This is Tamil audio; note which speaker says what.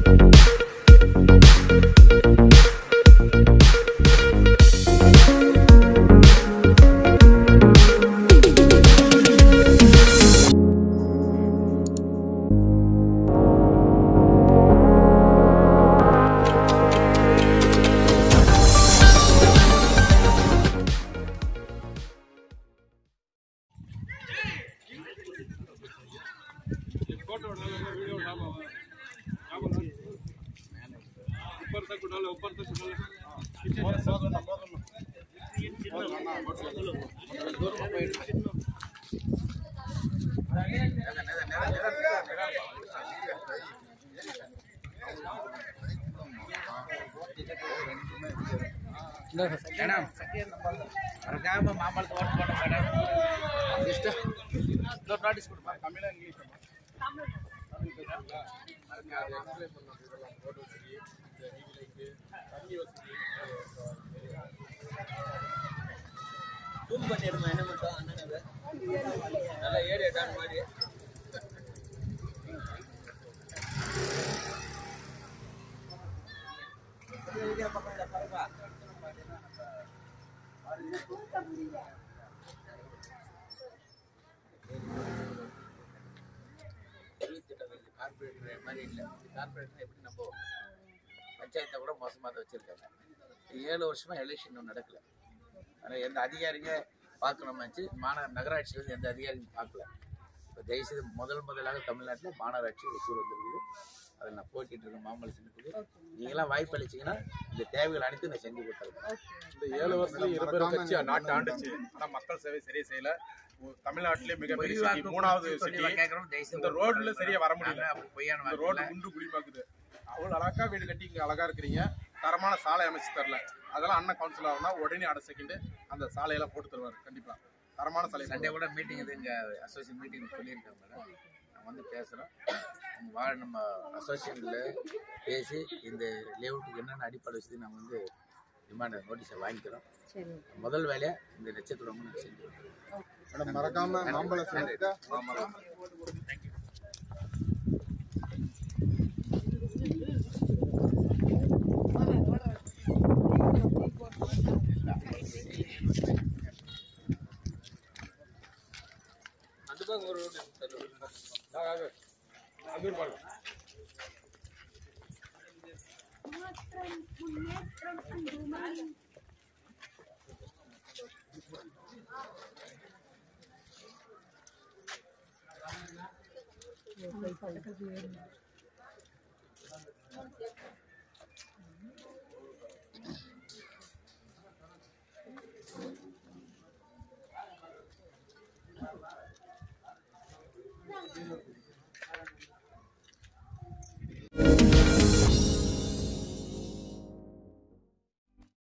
Speaker 1: கார்பரேட் மாதிரி இல்லை. கார்பரேட் எப்படி நம்ம பஞ்சாயத்தை கூட மோசமாக தான் வச்சுருக்காங்க. 7 வருஷமா எலெக்ஷன் நடக்கல. ஆனால் எந்த அதிகாரிங்க பார்க்கணுமாச்சு நகராட்சியிலேருந்து எந்த அதிகாரியும் பார்க்கல. இப்போ தயவுசெய்து முதலாக தமிழ்நாட்டில் மாநகராட்சி ஒசூர் வந்துருக்குது. அதில் நான் போட்டிட்டு இருக்கேன் மாமல்ல சின்னத்துக்கு. நீங்களாம் வாய்ப்பு அளிச்சிங்கன்னா இந்த தேவைகள் அனைத்தும் நான் செஞ்சு கொடுத்துருக்கேன்.
Speaker 2: இந்த 7 வருஷத்துல 20 கட்சி நாட்டை ஆண்டுச்சு. ஆனால் மக்கள் சேவை சரியா செய்யல. தமிழ்நாட்டிலே மிகப்பெரிய சிட்டி, 3வது சிட்டி. இந்த ரோட்ல சரியா வர முடியல. இந்த ரோடு குண்டு குழிப்பாக்குது. அவ்வளோ அழகா வீடு கட்டி இங்கே அழகா இருக்கிறீங்க. தரமான சாலை அமைச்சு தரல. அதெல்லாம் அண்ணன் கவுன்சிலர் ஆகுனா உடனே அடுத்த செகண்ட் அந்த சாலையெல்லாம் போட்டு தருவார். கண்டிப்பா தரமான சாலை.
Speaker 1: சண்டே கூட மீட்டிங் இது இங்கே அசோசியேஷன் மீட்டிங் சொல்லியிருக்காங்க மேடம். நான் வந்து பேசுகிறேன். நம்ம அசோசியேஷனில் பேசி இந்த லேஅவுட்டுக்கு என்னென்ன அடிப்படை வசதி நம்ம வந்து டிமாண்ட் நோட்டீஸை வாங்கிக்கிறோம். முதல் வேலையா இந்த நட்சத்திரம் நான் செஞ்சுருக்கேன்.
Speaker 2: மேடம் மறக்காம மாம்பழம் மாம்பழம். ஒரு